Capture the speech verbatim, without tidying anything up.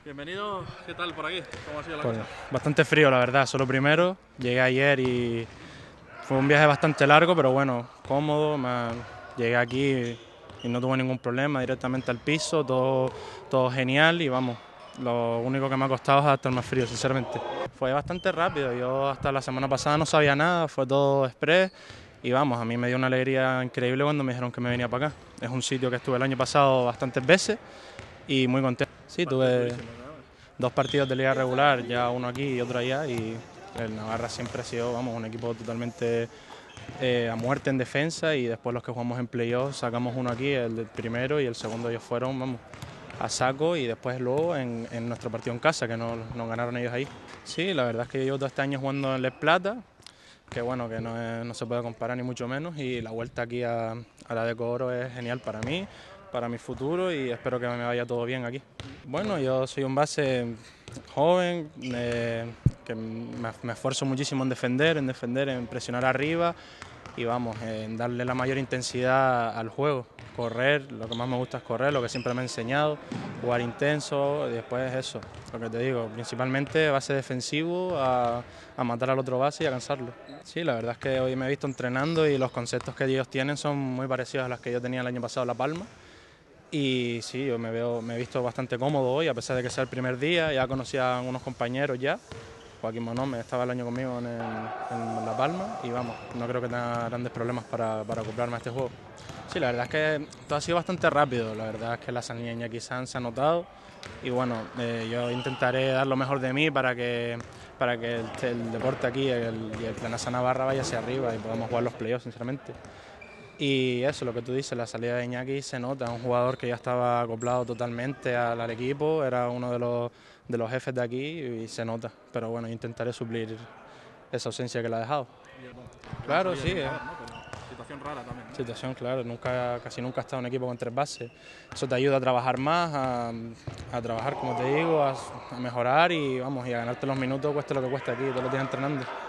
Bienvenido, ¿qué tal por aquí? ¿Cómo ha sido la Pues cosa? bastante frío, la verdad, solo primero. Llegué ayer y fue un viaje bastante largo, pero bueno, cómodo. Me- Llegué aquí y no tuve ningún problema, directamente al piso, todo, todo genial y vamos, lo único que me ha costado es adaptarme más frío, sinceramente. Fue bastante rápido, yo hasta la semana pasada no sabía nada, fue todo express y vamos, a mí me dio una alegría increíble cuando me dijeron que me venía para acá. Es un sitio que estuve el año pasado bastantes veces y muy contento. Sí, Parece tuve durísimo, ¿no? dos partidos de liga regular, ya uno aquí y otro allá, y el Navarra siempre ha sido, vamos, un equipo totalmente eh, a muerte en defensa, y después los que jugamos en playoff sacamos uno aquí, el del primero, y el segundo ellos fueron, vamos, a saco, y después luego en, en nuestro partido en casa, que nos, nos ganaron ellos ahí. Sí, la verdad es que yo llevo todo este año jugando en Les Plata, que bueno, que no, es- no se puede comparar ni mucho menos, y la vuelta aquí a, a la Deco Oro es genial para mí, para mi futuro, y espero que me vaya todo bien aquí. Bueno, yo soy un base joven, eh, que me, me esfuerzo muchísimo en defender, en defender, en presionar arriba y vamos, en darle la mayor intensidad al juego. Correr, lo que más me gusta es correr, lo que siempre me ha enseñado, jugar intenso, y después eso, lo que te digo, principalmente base defensivo, a, a matar al otro base y a cansarlo. Sí, la verdad es que hoy me he visto entrenando y los conceptos que ellos tienen son muy parecidos a los que yo tenía el año pasado en La Palma. Y sí, yo me veo, me he visto bastante cómodo hoy, a pesar de que sea el primer día, ya conocía a unos compañeros ya. Joaquín Monome estaba el año conmigo en, el- en La Palma y vamos, no creo que tenga grandes problemas para, para acoplarme a este juego. Sí, la verdad es que todo ha sido bastante rápido, la verdad es que la salida quizás se ha notado y bueno, eh, yo intentaré dar lo mejor de mí para que, para que el, el deporte aquí el, y el Planasa Navarra vaya hacia arriba y podamos jugar los playoffs, sinceramente. Y eso, lo que tú dices, la salida de Iñaki se nota, un jugador que ya estaba acoplado totalmente al, al equipo, era uno de los, de los jefes de aquí y se nota. Pero bueno, intentaré suplir esa ausencia que le ha dejado. Y, bueno, buena Claro, salida sí, tiene que eh. haber, ¿no? Pero situación rara también, ¿no? Situación, claro, nunca, casi nunca has estado en un equipo con tres bases. Eso te ayuda a trabajar más, a, a trabajar, como te digo, a, a mejorar y vamos, y a ganarte los minutos, cueste lo que cueste aquí, todos los días entrenando.